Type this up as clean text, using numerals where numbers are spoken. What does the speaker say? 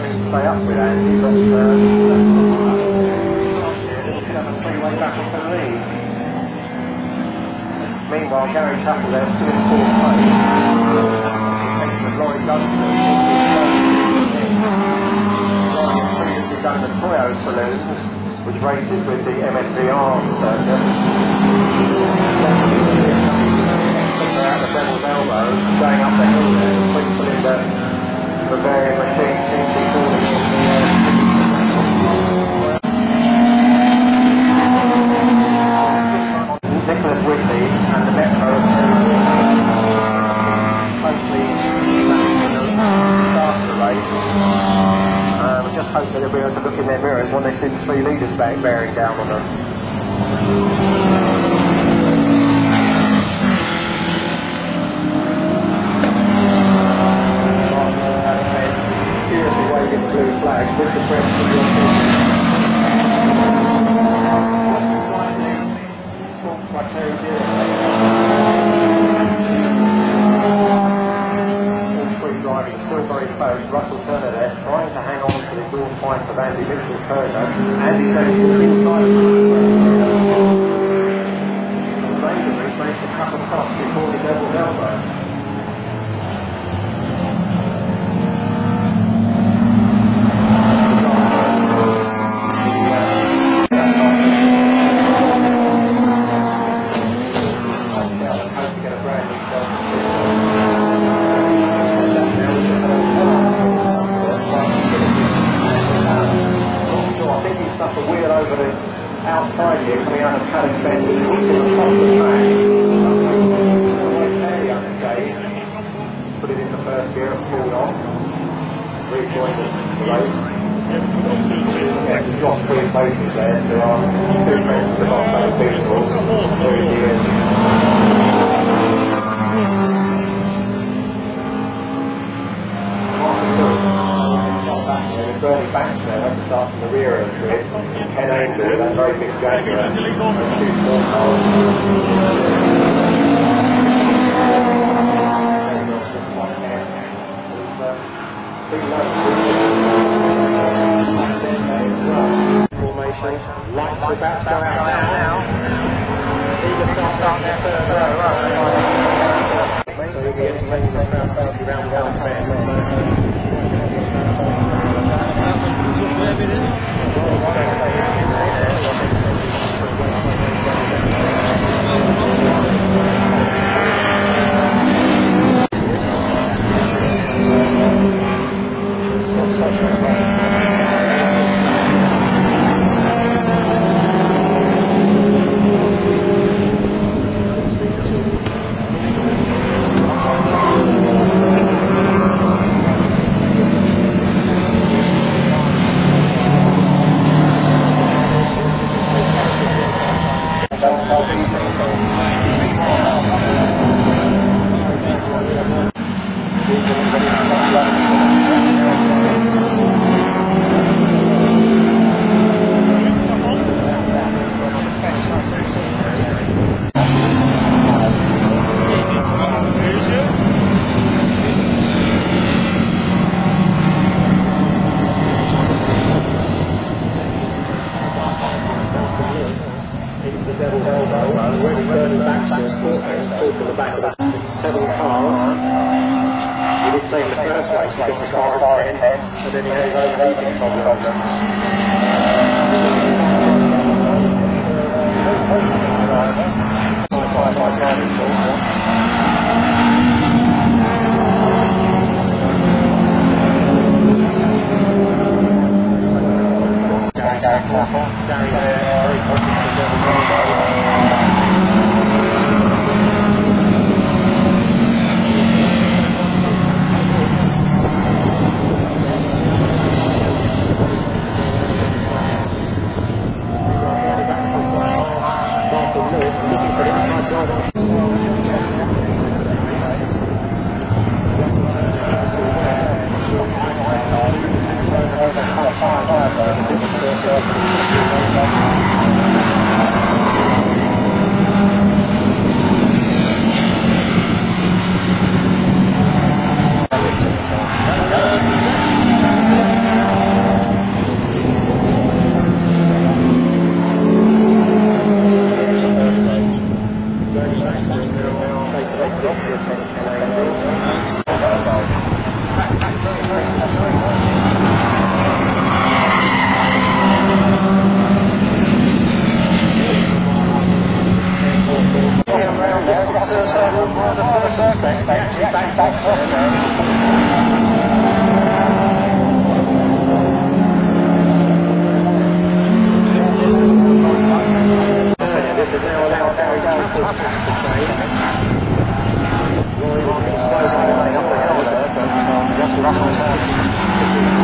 struggling to stay up with Andy, but a three-way battle for the lead. Meanwhile, Gary Tuttle there still in fourth place. Excellent Laurie Dunstan. Laurie has previously done the Toyo Saloons, which races with the MSVR circuit. At the Devil's Elbow, going up the hill there, the twin-cylinder Bavarian machine seems to be falling in the Nicholas Whitley and the Metro closely start the race. We just hope that they'll be able to look in their mirrors when they see the 3 leaders bearing down on them. Blue flag with the press of your all 3 driving still very close. Russell Turner there trying to hang on to the dawn fight of Andy Mitchell-Turner. Andy said he's to the inside of the Rangery makes a couple of cross before the Devil's Elbow. Outside here, coming out of Paddock Bend, he's looking across the track. Fairly unscathed. Put it in the first gear and pulled on. Rejoined the race. Yeah, he's got 3 places there, so our 2 friends have got fellow vehicles through the end. Bernie Banks there had to start from the rear of the grid. Ken Angel, that very big Jaguar, 2 small cars. Formation, lights are about to go out now. Eager start their third row. So we'll be estimating around 1 but then he has overheating problems. Gary there, very confident surface, they actually back This is now allowed Barry down to track the train. Roy will slow down up the hill there, but just